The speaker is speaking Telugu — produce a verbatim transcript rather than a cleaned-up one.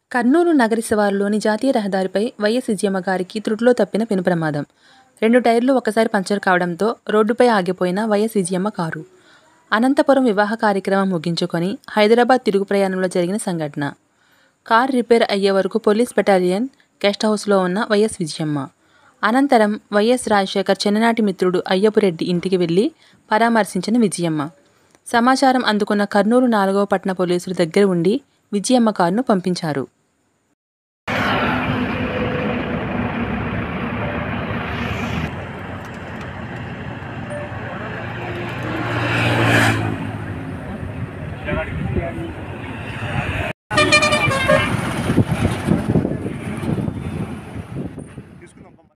కర్నూలు నగరి శివారులోని జాతీయ రహదారిపై వైఎస్ విజయమ్మ గారికి త్రుటిలో తప్పిన పెను ప్రమాదం. రెండు టైర్లు ఒక్కసారి పంక్చర్ కావడంతో రోడ్డుపై ఆగిపోయిన వైఎస్ విజయమ్మ కారు. అనంతపురం వివాహ కార్యక్రమం ముగించుకొని హైదరాబాద్ తిరుగు ప్రయాణంలో జరిగిన సంఘటన. కారు రిపేర్ అయ్యే వరకు పోలీస్ బెటాలియన్ గెస్ట్ హౌస్లో ఉన్న వైఎస్ విజయమ్మ. అనంతరం వైఎస్ రాజశేఖర్ చిన్ననాటి మిత్రుడు అయ్యపురెడ్డి ఇంటికి వెళ్లి పరామర్శించిన విజయమ్మ. సమాచారం అందుకున్న కర్నూలు నాలుగవ పట్టణ పోలీసులు దగ్గర ఉండి విజయమ్మ కారును పంపించారు.